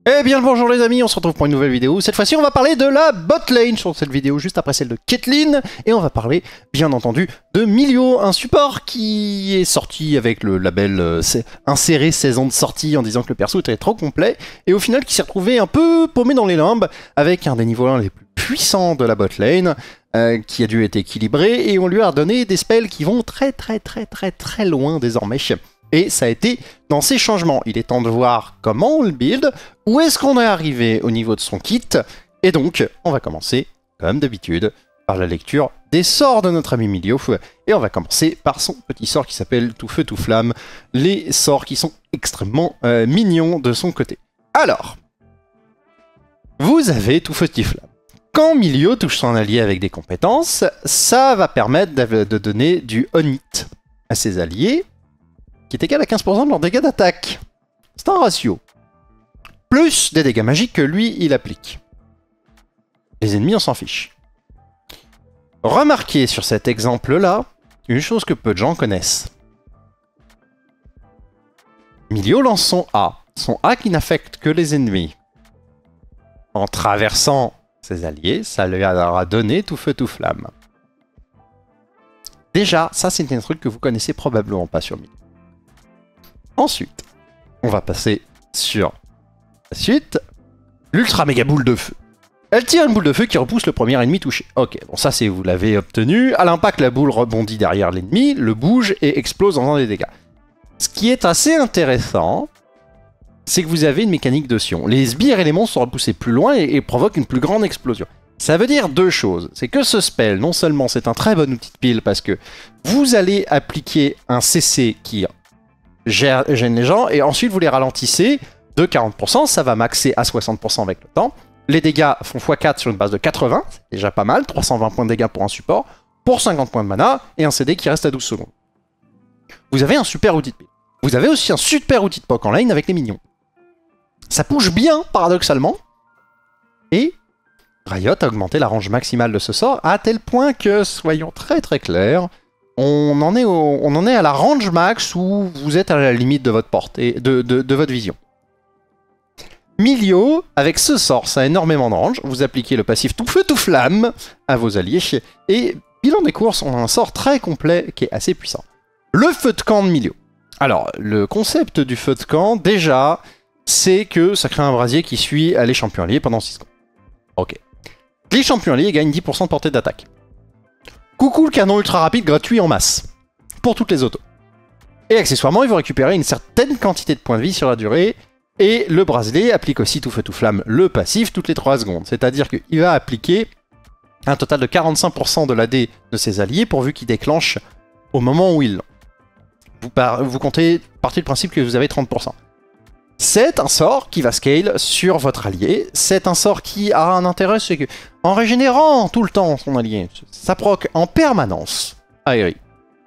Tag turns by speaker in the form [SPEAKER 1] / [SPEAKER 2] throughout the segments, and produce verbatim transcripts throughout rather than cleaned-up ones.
[SPEAKER 1] Eh bien le bonjour les amis, on se retrouve pour une nouvelle vidéo. Cette fois-ci on va parler de la bot lane sur cette vidéo, juste après celle de Caitlyn. Et on va parler bien entendu de Milio, un support qui est sorti avec le label euh, inséré seize ans de sortie en disant que le perso était trop complet. Et au final qui s'est retrouvé un peu paumé dans les limbes avec un des niveaux un les plus puissants de la bot lane. Euh, qui a dû être équilibré et on lui a donné des spells qui vont très très très très très loin désormais. Et ça a été dans ces changements. Il est temps de voir comment on le build, où est-ce qu'on est arrivé au niveau de son kit. Et donc, on va commencer, comme d'habitude, par la lecture des sorts de notre ami Milio. Et on va commencer par son petit sort qui s'appelle Tout Feu Tout Flamme. Les sorts qui sont extrêmement euh, mignons de son côté. Alors, vous avez Tout Feu Tout Flamme. Quand Milio touche son allié avec des compétences, ça va permettre de, de donner du on-hit à ses alliés, qui est égal à quinze pour cent de leur dégâts d'attaque. C'est un ratio. Plus des dégâts magiques que lui, il applique. Les ennemis, on s'en fiche. Remarquez sur cet exemple-là, une chose que peu de gens connaissent. Milio lance son A. Son A qui n'affecte que les ennemis. En traversant ses alliés, ça lui aura donné Tout Feu Tout Flamme. Déjà, ça c'est un truc que vous connaissez probablement pas sur Milio. Ensuite, on va passer sur la suite. L'ultra méga boule de feu. Elle tire une boule de feu qui repousse le premier ennemi touché. Ok, bon ça c'est vous l'avez obtenu. À l'impact, la boule rebondit derrière l'ennemi, le bouge et explose en faisant des dégâts. Ce qui est assez intéressant, c'est que vous avez une mécanique de sion. Les sbires et les monstres sont repoussés plus loin et, et provoquent une plus grande explosion. Ça veut dire deux choses. C'est que ce spell, non seulement c'est un très bon outil de pile parce que vous allez appliquer un C C qui gêne les gens, et ensuite vous les ralentissez de quarante pour cent, ça va maxer à soixante pour cent avec le temps. Les dégâts font fois quatre sur une base de quatre-vingts, c'est déjà pas mal, trois cent vingt points de dégâts pour un support, pour cinquante points de mana, et un C D qui reste à douze secondes. Vous avez un super outil de pile. Vous avez aussi un super outil de poke en lane avec les minions. Ça push bien, paradoxalement, et Riot a augmenté la range maximale de ce sort, à tel point que, soyons très très clairs, On en, est au, on en est à la range max où vous êtes à la limite de votre portée, de, de, de votre vision. Milio, avec ce sort, ça a énormément de range. Vous appliquez le passif Tout Feu Tout Flamme à vos alliés. Et bilan des courses, on a un sort très complet qui est assez puissant. Le feu de camp de Milio. Alors, le concept du feu de camp, déjà, c'est que ça crée un brasier qui suit les champions alliés pendant six secondes. Ok. Les champions alliés gagnent dix pour cent de portée d'attaque. Coucou le canon ultra rapide gratuit en masse, pour toutes les autos. Et accessoirement, il va récupérer une certaine quantité de points de vie sur la durée, et le bracelet applique aussi Tout Feu Tout Flamme, le passif, toutes les trois secondes. C'est-à-dire qu'il va appliquer un total de quarante-cinq pour cent de l'A D de ses alliés, pourvu qu'il déclenche au moment où il l'ont. Vous, par... vous comptez partir du principe que vous avez trente pour cent. C'est un sort qui va scale sur votre allié. C'est un sort qui a un intérêt, c'est que en régénérant tout le temps son allié, ça proc en permanence aérien.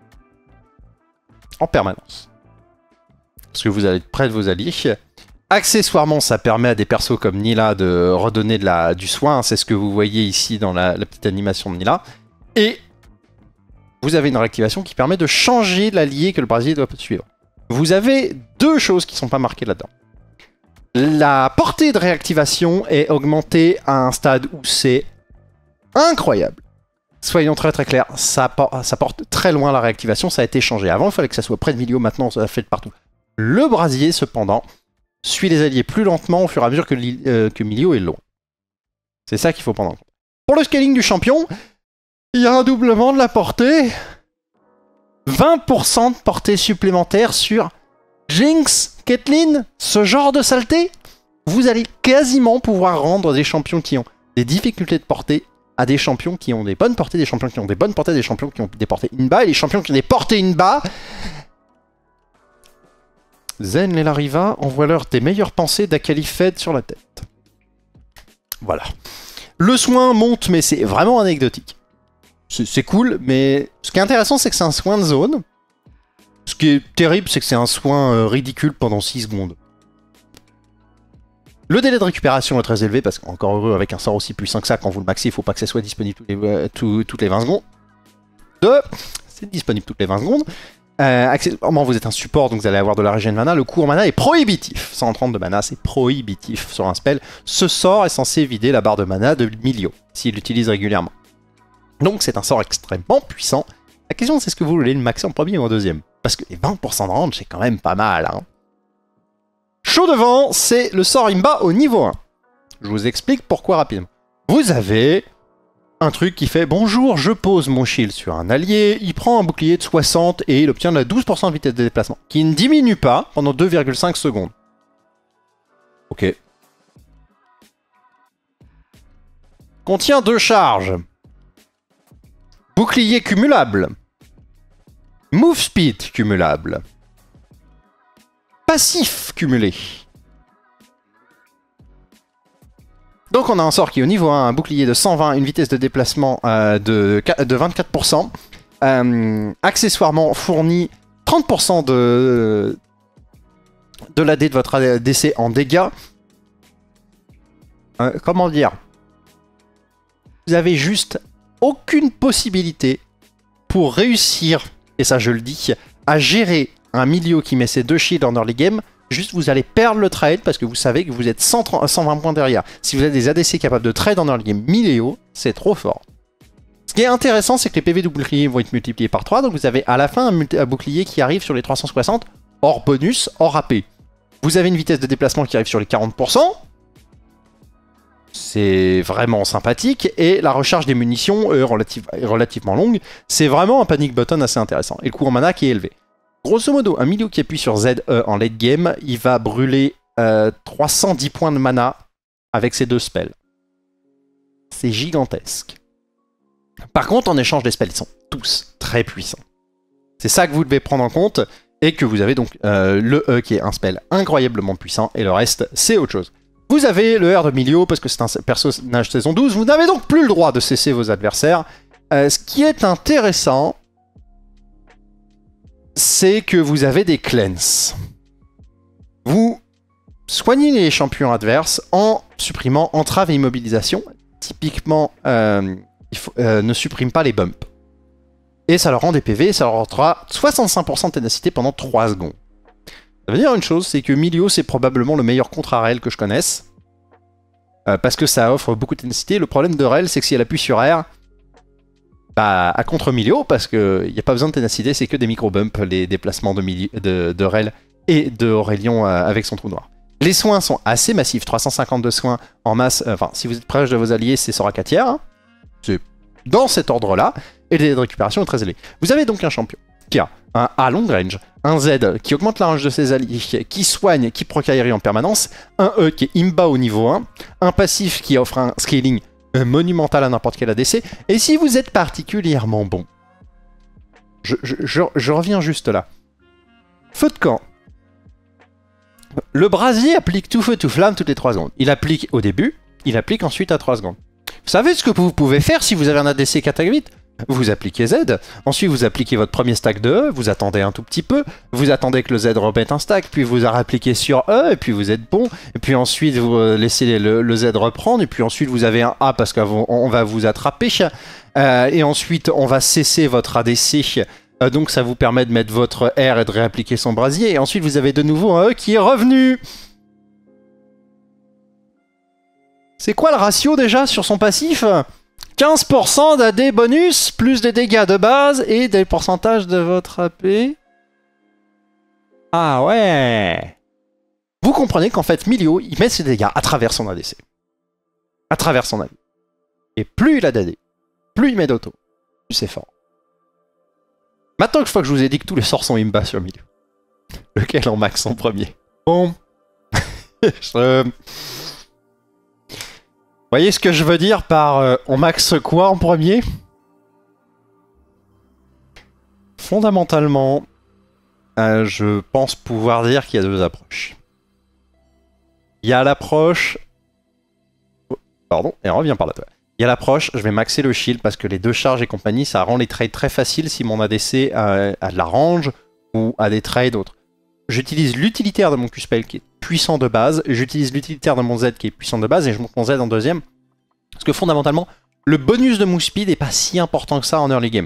[SPEAKER 1] En permanence. Parce que vous allez être près de vos alliés. Accessoirement, ça permet à des persos comme Nilah de redonner de la, du soin. C'est ce que vous voyez ici dans la, la petite animation de Nilah. Et vous avez une réactivation qui permet de changer l'allié que le brasier doit suivre. Vous avez deux choses qui ne sont pas marquées là-dedans. La portée de réactivation est augmentée à un stade où c'est incroyable. Soyons très très clairs, ça, ça porte très loin la réactivation, ça a été changé. Avant, il fallait que ça soit près de Milio, maintenant ça fait de partout. Le brasier, cependant, suit les alliés plus lentement au fur et à mesure que, euh, que Milio est loin. C'est ça qu'il faut prendre en compte. Pour le scaling du champion, il y a un doublement de la portée. vingt pour cent de portée supplémentaire sur Jinx, Caitlyn, ce genre de saleté. Vous allez quasiment pouvoir rendre des champions qui ont des difficultés de portée à des champions qui ont des bonnes portées, des champions qui ont des bonnes portées, des champions qui ont des portées in-bas, et les champions qui ont des portées in-bas. Zen et Lariva, envoie-leur tes meilleures pensées d'Akalifed sur la tête. Voilà. Le soin monte, mais c'est vraiment anecdotique. C'est cool, mais ce qui est intéressant, c'est que c'est un soin de zone. Ce qui est terrible, c'est que c'est un soin euh, ridicule pendant six secondes. Le délai de récupération est très élevé, parce qu'encore heureux, avec un sort aussi puissant que ça, quand vous le maxez, il ne faut pas que ça soit disponible toutes les, euh, tout, toutes les vingt secondes. Deux, c'est disponible toutes les vingt secondes. Euh, accessoirement, vous êtes un support, donc vous allez avoir de la régène mana. Le coût en mana est prohibitif. cent trente de mana, c'est prohibitif sur un spell. Ce sort est censé vider la barre de mana de Milio, s'il l'utilise régulièrement. Donc c'est un sort extrêmement puissant. La question, c'est est-ce que vous voulez le maxer en premier ou en deuxième? Parce que les vingt pour cent de range, c'est quand même pas mal. Hein. Chaud devant, c'est le sort Imba au niveau un. Je vous explique pourquoi rapidement. Vous avez un truc qui fait « Bonjour, je pose mon shield sur un allié, il prend un bouclier de soixante et il obtient de la douze pour cent de vitesse de déplacement, qui ne diminue pas pendant deux virgule cinq secondes. » Ok. Contient deux charges. Bouclier cumulable. Move speed cumulable. Passif cumulé. Donc on a un sort qui est au niveau un, un bouclier de cent vingt, une vitesse de déplacement euh, de, de vingt-quatre pour cent. Euh, accessoirement fournit trente pour cent de, de l'A D de votre A D C en dégâts. Euh, comment dire? Vous avez juste aucune possibilité pour réussir, et ça je le dis, à gérer un milieu qui met ses deux shields en early game. Juste, vous allez perdre le trade parce que vous savez que vous êtes cent trente, cent vingt points derrière. Si vous avez des A D C capables de trade en early game Milio, c'est trop fort. Ce qui est intéressant, c'est que les P V du bouclier vont être multipliés par trois. Donc vous avez à la fin un, un bouclier qui arrive sur les trois cent soixante, hors bonus, hors A P. Vous avez une vitesse de déplacement qui arrive sur les quarante pour cent. C'est vraiment sympathique. Et la recharge des munitions est relative, relativement longue. C'est vraiment un panic button assez intéressant. Et le coût en mana qui est élevé. Grosso modo, un milieu qui appuie sur Z E en late game, il va brûler euh, trois cent dix points de mana avec ses deux spells. C'est gigantesque. Par contre, en échange, les spells sont tous très puissants. C'est ça que vous devez prendre en compte, et que vous avez donc euh, le E qui est un spell incroyablement puissant, et le reste, c'est autre chose. Vous avez le R de Milio, parce que c'est un personnage saison douze, vous n'avez donc plus le droit de cesser vos adversaires. Euh, ce qui est intéressant, c'est que vous avez des cleanse. Vous soignez les champions adverses en supprimant entrave et immobilisation. Typiquement, euh, il faut, euh, ne supprime pas les bumps. Et ça leur rend des P V, ça leur rendra soixante-cinq pour cent de ténacité pendant trois secondes. Ça veut dire une chose, c'est que Milio, c'est probablement le meilleur contre Arel que je connaisse. Euh, parce que ça offre beaucoup de ténacité. Le problème de Rel, c'est que si elle appuie sur R, bah, à contre Milio, parce qu'il n'y a pas besoin de ténacité, c'est que des micro-bumps, les déplacements de, Milio, de, de Rel et de Aurélien euh, avec son trou noir. Les soins sont assez massifs, trois cent cinquante-deux soins en masse, euh, enfin, si vous êtes proche de vos alliés, c'est Sora quatre tiers, hein. C'est dans cet ordre-là, et les dés de récupération est très élevé. Vous avez donc un champion qui a un A long range, un Z qui augmente la range de ses alliés, qui soigne, qui proc aérien en permanence, un E qui est Imba au niveau un, un passif qui offre un scaling monumental à n'importe quel A D C, et si vous êtes particulièrement bon, je, je, je, je reviens juste là. Feu de camp. Le brasier applique tout feu, tout flamme toutes les trois secondes. Il applique au début, il applique ensuite à trois secondes. Vous savez ce que vous pouvez faire si vous avez un A D C quatre à huit? Vous appliquez Z, ensuite vous appliquez votre premier stack de E, vous attendez un tout petit peu, vous attendez que le Z remette un stack, puis vous appliquez sur E, et puis vous êtes bon, et puis ensuite vous laissez le, le Z reprendre, et puis ensuite vous avez un A parce qu'on va vous attraper, euh, et ensuite on va cesser votre A D C, euh, donc ça vous permet de mettre votre R et de réappliquer son brasier, et ensuite vous avez de nouveau un E qui est revenu. C'est quoi le ratio déjà sur son passif ? quinze pour cent d'A D bonus, plus des dégâts de base et des pourcentages de votre A P. Ah ouais. Vous comprenez qu'en fait, Milio, il met ses dégâts à travers son A D C. À travers son A D. Et plus il a d'A D, plus il met d'auto, plus c'est fort. Maintenant que je vois que je vous ai dit que tous les sorts sont imba sur Milio, lequel en max en premier? Bon. je... Vous voyez ce que je veux dire par euh, on max quoi en premier? Fondamentalement, euh, je pense pouvoir dire qu'il y a deux approches. Il y a l'approche... Pardon, et on revient par là. Il y a l'approche, je vais maxer le shield parce que les deux charges et compagnie, ça rend les trades très faciles si mon A D C a, a de la range ou a des trades autres. J'utilise l'utilitaire de mon Q-Spell qui est puissant de base, j'utilise l'utilitaire de mon Z qui est puissant de base et je monte mon Z en deuxième. Parce que fondamentalement, le bonus de move speed n'est pas si important que ça en early game.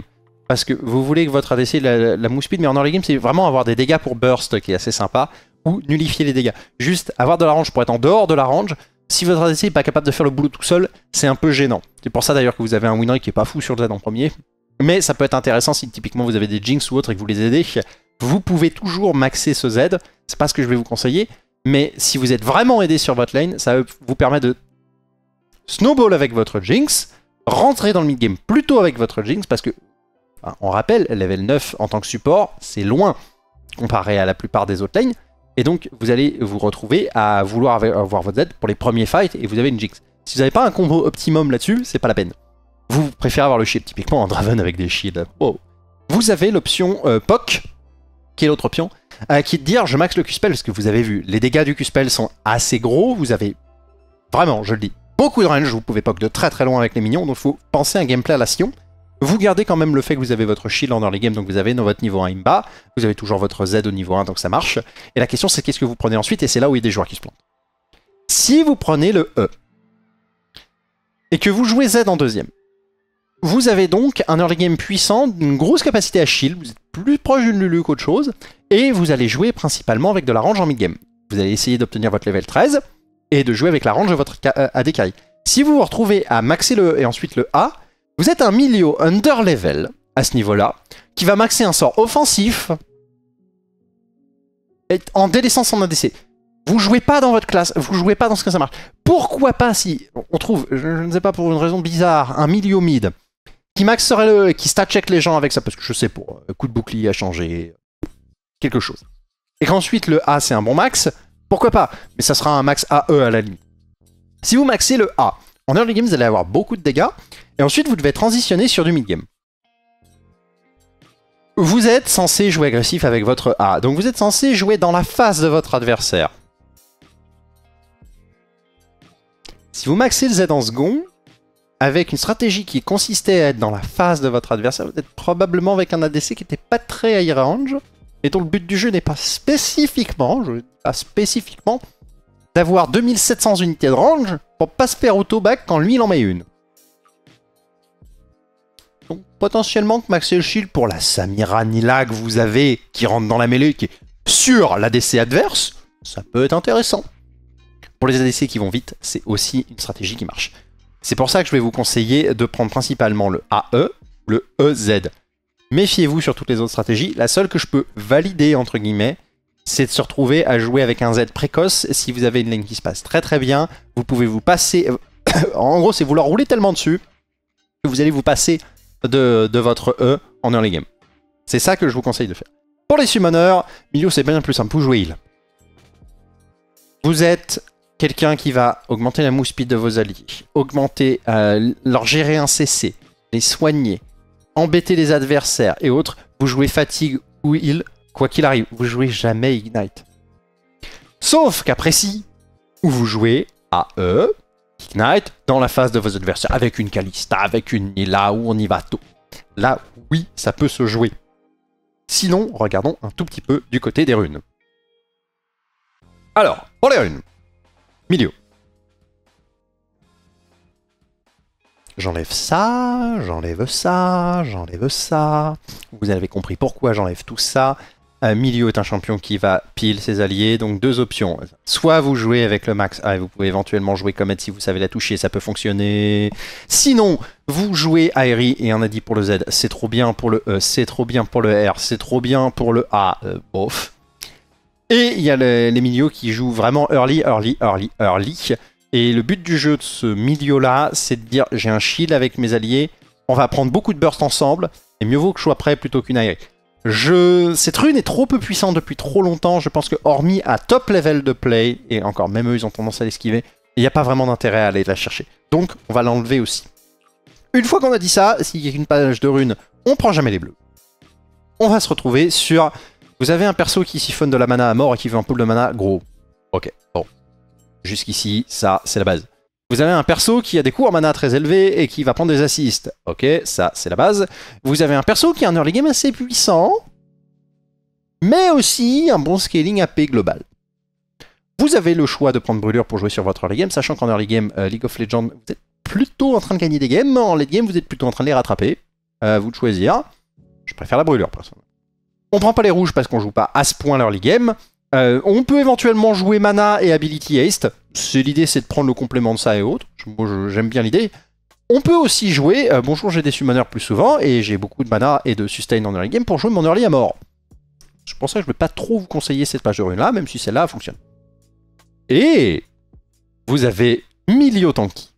[SPEAKER 1] parce que vous voulez que votre A D C la, la move speed, mais en early game, c'est vraiment avoir des dégâts pour burst qui est assez sympa, ou nullifier les dégâts. Juste avoir de la range pour être en dehors de la range. Si votre A D C n'est pas capable de faire le boulot tout seul, c'est un peu gênant. C'est pour ça d'ailleurs que vous avez un win rate qui est pas fou sur le Z en premier. Mais ça peut être intéressant si typiquement vous avez des Jinx ou autres et que vous les aidez. Vous pouvez toujours maxer ce Z. C'est pas ce que je vais vous conseiller. Mais si vous êtes vraiment aidé sur votre lane, ça vous permet de snowball avec votre Jinx, rentrer dans le mid-game plutôt avec votre Jinx, parce que, on rappelle, level neuf en tant que support, c'est loin comparé à la plupart des autres lanes. Et donc, vous allez vous retrouver à vouloir avoir votre Z pour les premiers fights et vous avez une Jinx. Si vous n'avez pas un combo optimum là-dessus, c'est pas la peine. Vous préférez avoir le shield, typiquement en Draven avec des shields. Oh. Vous avez l'option euh, P O C, qui est l'autre option, euh, qui est de dire je max le Q-spell, parce que vous avez vu, les dégâts du Q-spell sont assez gros, vous avez vraiment, je le dis, beaucoup de range, vous pouvez P O C de très très loin avec les minions, donc il faut penser à un gameplay à la Sion. Vous gardez quand même le fait que vous avez votre shield en early game, donc vous avez dans votre niveau un imba, vous avez toujours votre Z au niveau un, donc ça marche. Et la question c'est qu'est-ce que vous prenez ensuite, et c'est là où il y a des joueurs qui se plantent. Si vous prenez le E, et que vous jouez Z en deuxième, vous avez donc un early game puissant, une grosse capacité à shield, vous êtes plus proche d'une Lulu qu'autre chose, et vous allez jouer principalement avec de la range en mid-game. Vous allez essayer d'obtenir votre level treize, et de jouer avec la range de votre A D carry. Si vous vous retrouvez à maxer le E et ensuite le A, vous êtes un milieu under level à ce niveau-là, qui va maxer un sort offensif en délaissant son A D C. Vous jouez pas dans votre classe, vous jouez pas dans ce que ça marche. Pourquoi pas si on trouve, je ne sais pas pour une raison bizarre, un milieu mid qui maxerait le, qui stat check les gens avec ça, parce que je sais pour coup de bouclier à changer, quelque chose. Et qu'ensuite le A c'est un bon max, pourquoi pas? Mais ça sera un max A E à la limite. Si vous maxez le A, en early game vous allez avoir beaucoup de dégâts, et ensuite vous devez transitionner sur du mid game. Vous êtes censé jouer agressif avec votre A, donc vous êtes censé jouer dans la face de votre adversaire. Si vous maxez le Z en second, avec une stratégie qui consistait à être dans la face de votre adversaire, vous êtes probablement avec un A D C qui n'était pas très high range, et dont le but du jeu n'est pas spécifiquement, je dis pas spécifiquement, d'avoir deux mille sept cents unités de range pour pas se faire auto-back quand lui il en met une. Donc potentiellement que maxer le shield pour la Samira Nilah que vous avez, qui rentre dans la mêlée, qui est sur l'A D C adverse, ça peut être intéressant. Pour les A D C qui vont vite, c'est aussi une stratégie qui marche. C'est pour ça que je vais vous conseiller de prendre principalement le A E, le E Z. Méfiez-vous sur toutes les autres stratégies. La seule que je peux valider, entre guillemets, c'est de se retrouver à jouer avec un Z précoce. Si vous avez une lane qui se passe très très bien, vous pouvez vous passer... en gros, c'est vous leur rouler tellement dessus que vous allez vous passer de, de votre E en early game. C'est ça que je vous conseille de faire. Pour les summoners, milieu c'est bien plus simple, vous jouez heal. Vous êtes quelqu'un qui va augmenter la move speed de vos alliés, augmenter, euh, leur gérer un C C, les soigner, embêter les adversaires et autres. Vous jouez fatigue ou heal, quoi qu'il arrive, vous jouez jamais ignite. Sauf qu'après si, où vous jouez A E, ignite, dans la phase de vos adversaires, avec une Kalista, avec une Nilah, où on y va tôt. Là, oui, ça peut se jouer. Sinon, regardons un tout petit peu du côté des runes. Alors, pour les runes, milieu. J'enlève ça, j'enlève ça, j'enlève ça. Vous avez compris pourquoi j'enlève tout ça. Euh, milieu est un champion qui va pile ses alliés, donc deux options. Soit vous jouez avec le max A et vous pouvez éventuellement jouer Comet si vous savez la toucher, ça peut fonctionner. Sinon, vous jouez Aerie et on a dit pour le Z, c'est trop bien pour le E, c'est trop bien pour le R, c'est trop bien pour le A, euh, bof. Et il y a les, les milieux qui jouent vraiment early, early, early, early. Et le but du jeu de ce milieu-là, c'est de dire j'ai un shield avec mes alliés, on va prendre beaucoup de burst ensemble, et mieux vaut que je sois prêt plutôt qu'une aérée. Je... Cette rune est trop peu puissante depuis trop longtemps, je pense que hormis à top level de play, et encore même eux ils ont tendance à l'esquiver, il n'y a pas vraiment d'intérêt à aller la chercher. Donc on va l'enlever aussi. Une fois qu'on a dit ça, s'il y a une page de rune, on prend jamais les bleus. On va se retrouver sur... Vous avez un perso qui siphonne de la mana à mort et qui veut un pool de mana gros. Ok, bon. Jusqu'ici, ça, c'est la base. Vous avez un perso qui a des coûts en mana très élevés et qui va prendre des assists. Ok, ça, c'est la base. Vous avez un perso qui a un early game assez puissant, mais aussi un bon scaling A P global. Vous avez le choix de prendre brûlure pour jouer sur votre early game, sachant qu'en early game, euh, League of Legends, vous êtes plutôt en train de gagner des games. En late game, vous êtes plutôt en train de les rattraper. Euh, vous de choisir. Je préfère la brûlure, personnellement. On prend pas les rouges parce qu'on joue pas à ce point l'early game. Euh, on peut éventuellement jouer mana et ability haste. L'idée, c'est de prendre le complément de ça et autres. Moi, j'aime bien l'idée. On peut aussi jouer, euh, bonjour, j'ai des summoners plus souvent, et j'ai beaucoup de mana et de sustain en early game pour jouer mon early à mort. C'est pour ça que je ne vais pas trop vous conseiller cette page de rune là, même si celle-là fonctionne. Et vous avez Milio Tanki.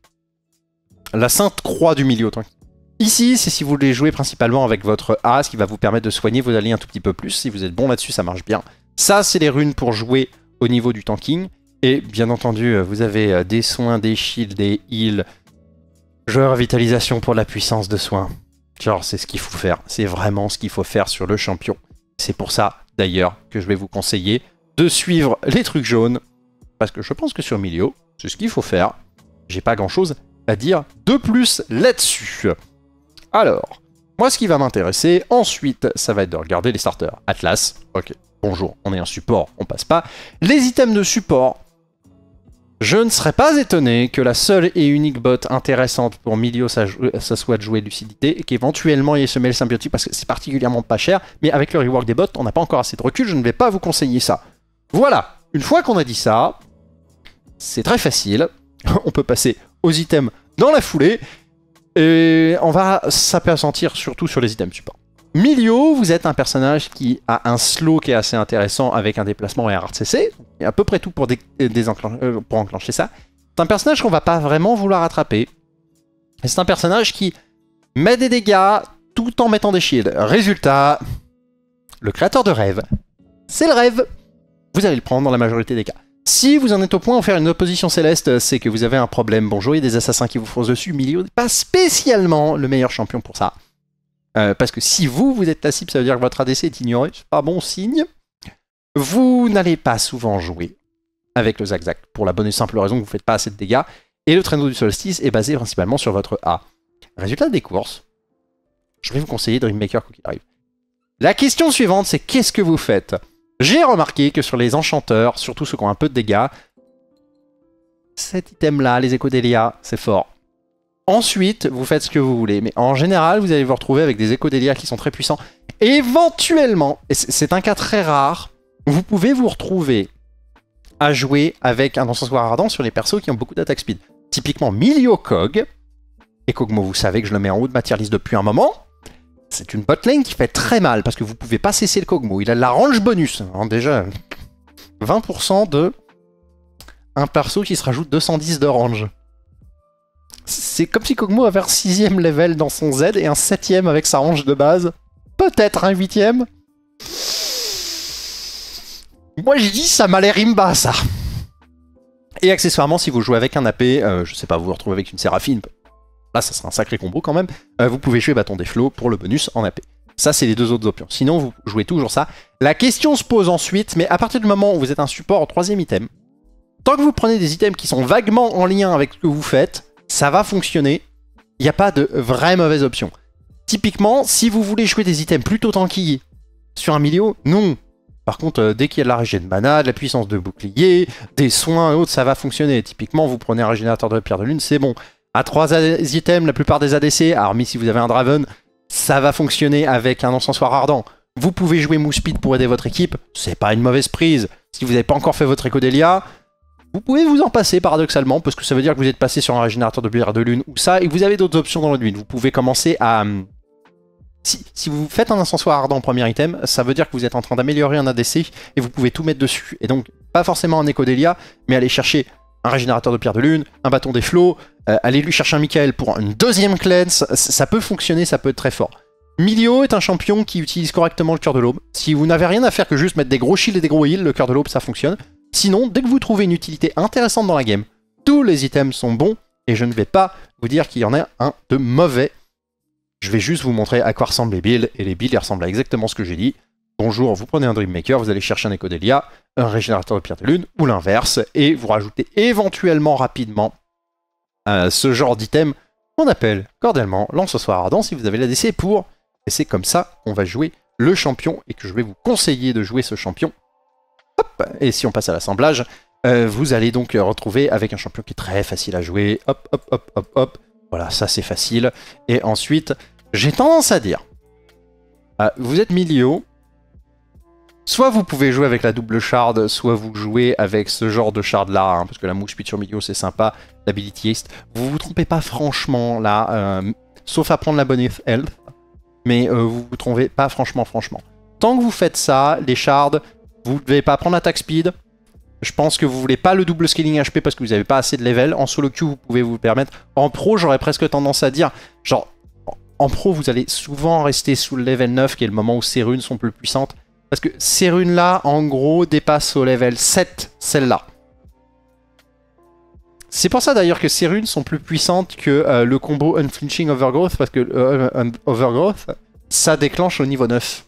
[SPEAKER 1] La sainte croix du Milio Tanki. Ici, c'est si vous voulez jouer principalement avec votre A, ce qui va vous permettre de soigner vos alliés un tout petit peu plus. Si vous êtes bon là-dessus, ça marche bien. Ça, c'est les runes pour jouer au niveau du tanking. Et bien entendu, vous avez des soins, des shields, des heals. Joueur vitalisation pour la puissance de soins. Genre, c'est ce qu'il faut faire. C'est vraiment ce qu'il faut faire sur le champion. C'est pour ça, d'ailleurs, que je vais vous conseiller de suivre les trucs jaunes. Parce que je pense que sur Milio, c'est ce qu'il faut faire. J'ai pas grand-chose à dire de plus là-dessus. Alors, moi, ce qui va m'intéresser, ensuite, ça va être de regarder les starters. Atlas, ok, bonjour, on est un support, on passe pas. Les items de support. Je ne serais pas étonné que la seule et unique bot intéressante pour Milio, ça, ça soit de jouer Lucidité, et qu'éventuellement il y ait ce mail symbiotique, parce que c'est particulièrement pas cher, mais avec le rework des bots, on n'a pas encore assez de recul, je ne vais pas vous conseiller ça. Voilà, une fois qu'on a dit ça, c'est très facile, on peut passer aux items dans la foulée, et on va s'apesantir surtout sur les items support. Milio, vous êtes un personnage qui a un slow qui est assez intéressant avec un déplacement et un hard C C. Il y a à peu près tout pour, dé euh, pour enclencher ça. C'est un personnage qu'on va pas vraiment vouloir attraper. C'est un personnage qui met des dégâts tout en mettant des shields. Résultat, le créateur de rêve, c'est le rêve. Vous allez le prendre dans la majorité des cas. Si vous en êtes au point de faire une opposition céleste, c'est que vous avez un problème. Bonjour, il y a des assassins qui vous foncent dessus. Milio n'est pas spécialement le meilleur champion pour ça. Euh, parce que si vous, vous êtes la cible, ça veut dire que votre A D C est ignoré, c'est pas bon signe. Vous n'allez pas souvent jouer avec le Zac Zac, pour la bonne et simple raison que vous ne faites pas assez de dégâts, et le traîneau du solstice est basé principalement sur votre A. Résultat des courses, je vais vous conseiller Dreammaker quoi qu'il arrive. La question suivante, c'est qu'est-ce que vous faites? J'ai remarqué que sur les enchanteurs, surtout ceux qui ont un peu de dégâts, cet item-là, les Échodélia, c'est fort. Ensuite, vous faites ce que vous voulez. Mais en général, vous allez vous retrouver avec des Échodélia qui sont très puissants. Éventuellement, et c'est un cas très rare, vous pouvez vous retrouver à jouer avec un encensoir ardent sur les persos qui ont beaucoup d'attaque speed. Typiquement, Milio Kog. Et Kog'Maw, vous savez que je le mets en haut de ma tier list depuis un moment. C'est une botlane qui fait très mal parce que vous pouvez pas cesser le Kog'Maw. Il a de la range bonus. Alors déjà, vingt pour cent de un perso qui se rajoute deux cent dix de range. C'est comme si Kog'Maw avait un sixième level dans son Z et un septième avec sa range de base. Peut-être un huitième. Moi je dis ça m'a l'air imba ça. Et accessoirement si vous jouez avec un A P, euh, je sais pas, vous vous retrouvez avec une Séraphine, là ça sera un sacré combo quand même, euh, vous pouvez jouer Bâton des Flots pour le bonus en A P. Ça c'est les deux autres options, sinon vous jouez toujours ça. La question se pose ensuite, mais à partir du moment où vous êtes un support au troisième item, tant que vous prenez des items qui sont vaguement en lien avec ce que vous faites, ça va fonctionner, il n'y a pas de vraie mauvaise option. Typiquement, si vous voulez jouer des items plutôt tanky sur un Milio, non. Par contre, euh, dès qu'il y a de la régène de mana, de la puissance de bouclier, des soins et autres, ça va fonctionner. Typiquement, vous prenez un régénérateur de pierre de lune, c'est bon. À trois items, la plupart des A D C, hormis si vous avez un Draven, ça va fonctionner avec un encensoir ardent. Vous pouvez jouer Mouspid pour aider votre équipe, c'est pas une mauvaise prise. Si vous n'avez pas encore fait votre Échodélia, vous pouvez vous en passer paradoxalement, parce que ça veut dire que vous êtes passé sur un régénérateur de pierre de lune ou ça, et que vous avez d'autres options dans le build. Vous pouvez commencer à... Si, si vous faites un encensoir ardent en premier item, ça veut dire que vous êtes en train d'améliorer un A D C, et vous pouvez tout mettre dessus. Et donc, pas forcément un Échodélia, mais aller chercher un régénérateur de pierre de lune, un bâton des flots, euh, aller lui chercher un Michael pour une deuxième cleanse, ça peut fonctionner, ça peut être très fort. Milio est un champion qui utilise correctement le cœur de l'aube. Si vous n'avez rien à faire que juste mettre des gros shields et des gros heals, le cœur de l'aube ça fonctionne. Sinon, dès que vous trouvez une utilité intéressante dans la game, tous les items sont bons, et je ne vais pas vous dire qu'il y en a un de mauvais. Je vais juste vous montrer à quoi ressemblent les builds, et les builds ils ressemblent à exactement ce que j'ai dit. Bonjour, vous prenez un Dreammaker, vous allez chercher un Échodélia, un régénérateur de pierre de lune, ou l'inverse, et vous rajoutez éventuellement rapidement euh, ce genre d'item qu'on appelle cordialement l'encensoir ardent si vous avez l'A D C pour. Et c'est comme ça qu'on va jouer le champion, et que je vais vous conseiller de jouer ce champion. Hop, et si on passe à l'assemblage, euh, vous allez donc retrouver avec un champion qui est très facile à jouer. Hop, hop, hop, hop, hop. Voilà, ça c'est facile. Et ensuite, j'ai tendance à dire, Euh, vous êtes Milio. Soit vous pouvez jouer avec la double shard, soit vous jouez avec ce genre de shard là, hein, parce que la mouche speed sur Milio c'est sympa, l'ability haste. Vous vous trompez pas franchement là, euh, sauf à prendre la bonne health, mais euh, vous vous trompez pas franchement franchement. Tant que vous faites ça, les shards, vous ne devez pas prendre attack speed. Je pense que vous voulez pas le double scaling H P parce que vous n'avez pas assez de level. En solo queue vous pouvez vous le permettre. En pro j'aurais presque tendance à dire, genre en pro vous allez souvent rester sous le level neuf qui est le moment où ces runes sont plus puissantes. Parce que ces runes-là, en gros, dépassent au level sept, celle-là. C'est pour ça d'ailleurs que ces runes sont plus puissantes que euh, le combo Unflinching Overgrowth, parce que euh, Overgrowth, ça déclenche au niveau neuf.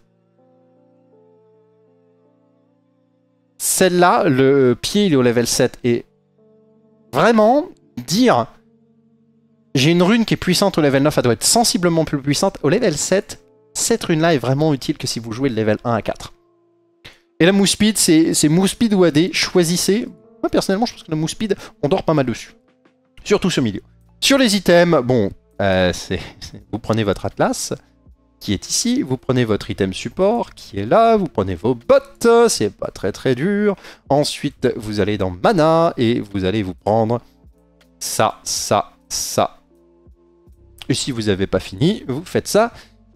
[SPEAKER 1] Celle-là, le pied, il est au level sept. Et vraiment, dire j'ai une rune qui est puissante au level neuf, elle doit être sensiblement plus puissante. Au level sept, cette rune-là est vraiment utile que si vous jouez le level un à quatre. Et la mousse speed, c'est mousse speed ou A D, choisissez. Moi personnellement, je pense que la mousse speed, on dort pas mal dessus. Surtout ce milieu. Sur les items, bon, euh, c'est vous prenez votre atlas, qui est ici, vous prenez votre item support, qui est là, vous prenez vos bottes, c'est pas très très dur. Ensuite, vous allez dans mana, et vous allez vous prendre ça, ça, ça. Et si vous n'avez pas fini, vous faites ça.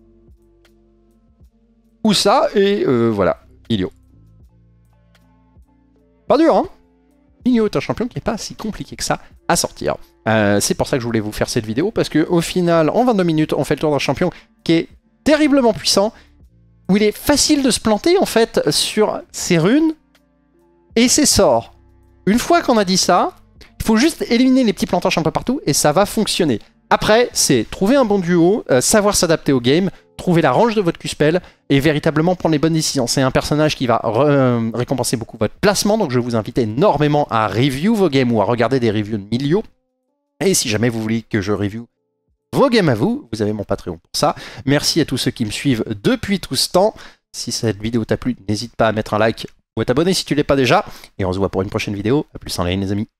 [SPEAKER 1] Ou ça, et euh, voilà, Milio. Pas dur, hein? Milio est un champion qui n'est pas si compliqué que ça à sortir. Euh, c'est pour ça que je voulais vous faire cette vidéo, parce qu'au final, en vingt-deux minutes, on fait le tour d'un champion qui est terriblement puissant, où il est facile de se planter, en fait, sur ses runes et ses sorts. Une fois qu'on a dit ça, il faut juste éliminer les petits plantages un peu partout, et ça va fonctionner. Après, c'est trouver un bon duo, euh, savoir s'adapter au game, trouver la range de votre Q-spell et véritablement prendre les bonnes décisions. C'est un personnage qui va euh, récompenser beaucoup votre placement, donc je vous invite énormément à review vos games ou à regarder des reviews de Milio. Et si jamais vous voulez que je review vos games à vous, vous avez mon Patreon pour ça. Merci à tous ceux qui me suivent depuis tout ce temps. Si cette vidéo t'a plu, n'hésite pas à mettre un like ou à t'abonner si tu ne l'es pas déjà. Et on se voit pour une prochaine vidéo. A plus en ligne les amis.